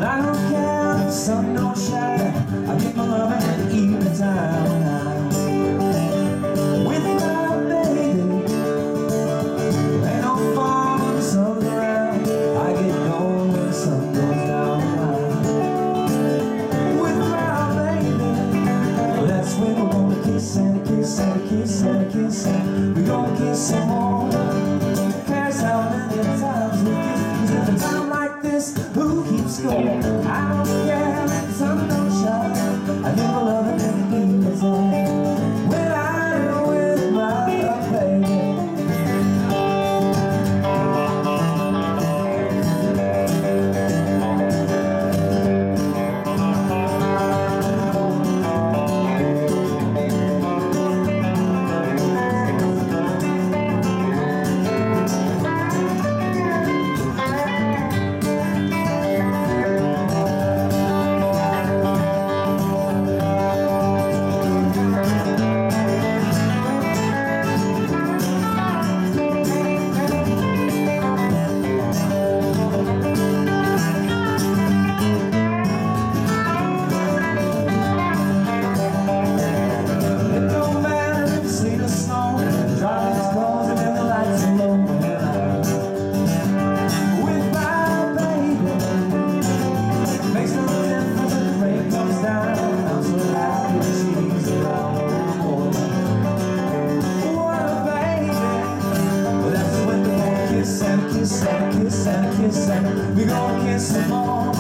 I don't care if the sun don't shine. I get my love in the evening time when I'm with my baby. Ain't no fun when the sun's around. I get going when the sun goes down. With my baby, well, that's when we're gonna kiss and a kiss and a kiss and a kiss and we're gonna kiss some more. Cares how many times we kiss. At a time like this, who keeps going? I don't care if the sun don't shine. I give my love and everything is on when I'm with my baby. Kiss and a kiss and a kiss and a kiss and we gonna kiss some more.